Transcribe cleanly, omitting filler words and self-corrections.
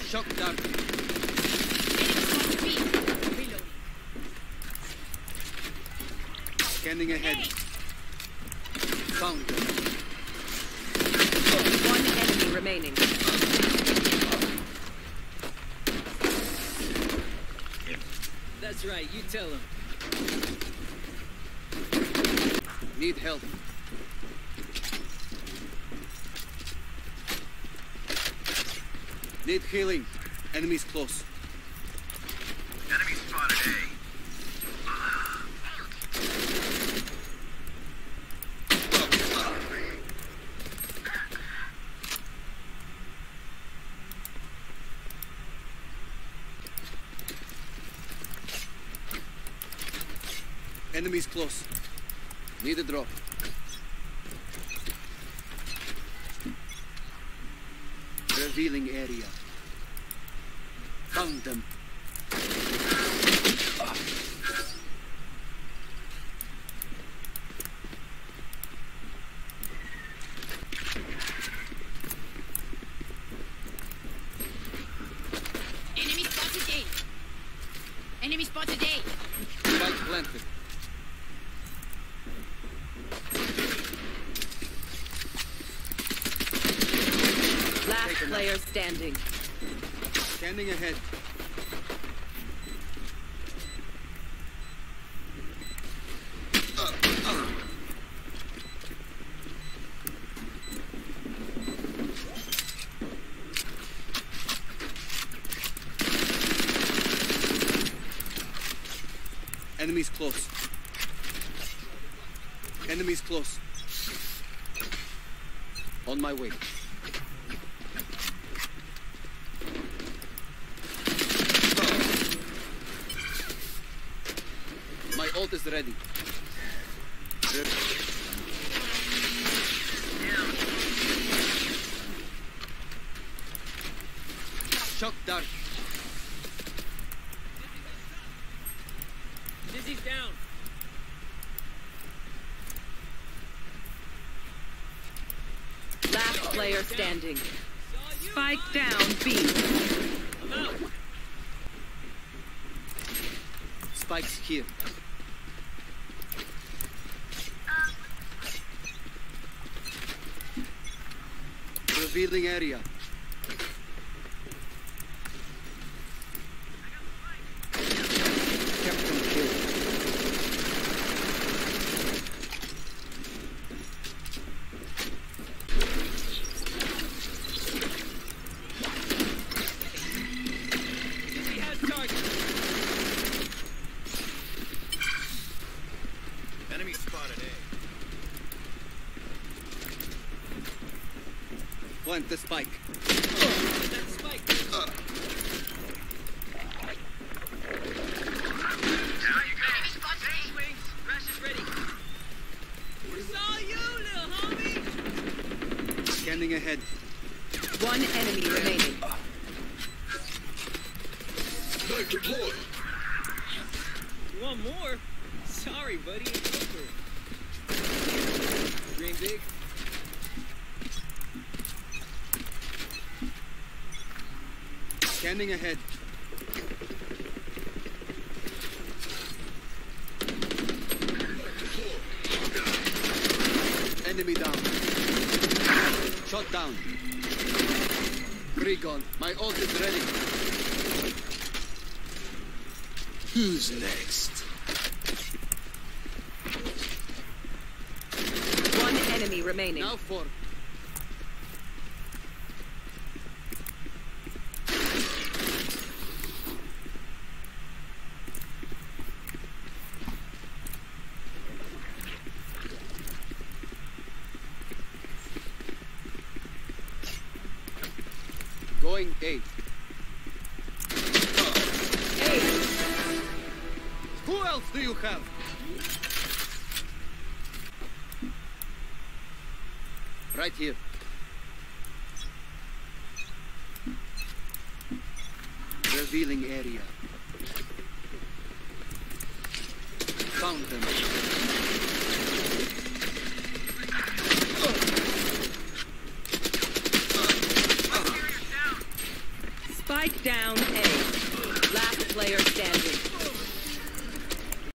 Shock dart. Scanning ahead. Found them. One enemy remaining. That's right, you tell him. Need help. Need healing. Enemies close. Enemy spotted A. Enemies close. Need a drop. Revealing area. Found them. Enemy spotted A. Enemy spotted A. Spike planted. Last player standing. Scanning ahead. Enemies close. Enemies close. On my way. My ult is ready. Shock dart. Dizzy's down. Last player standing. Spike down B. I'm out. Spikes here. Revealing area. Captain kill. Dizzy has target. Enemy spotted A. Plant the spike. That spike. Enemy spotted A. Wings. Rash is ready. It's all you, little homie. Scanning ahead. One enemy remaining. Knife deployed. You want more? Sorry, buddy. It's over. Dream big. Scanning ahead. Enemy down. Shot down. Three gone. My ult is ready. Who's next? One enemy remaining. Now four. Going A. Who else do you have? Right here. Revealing area. Found them. Spike down A. Last player standing.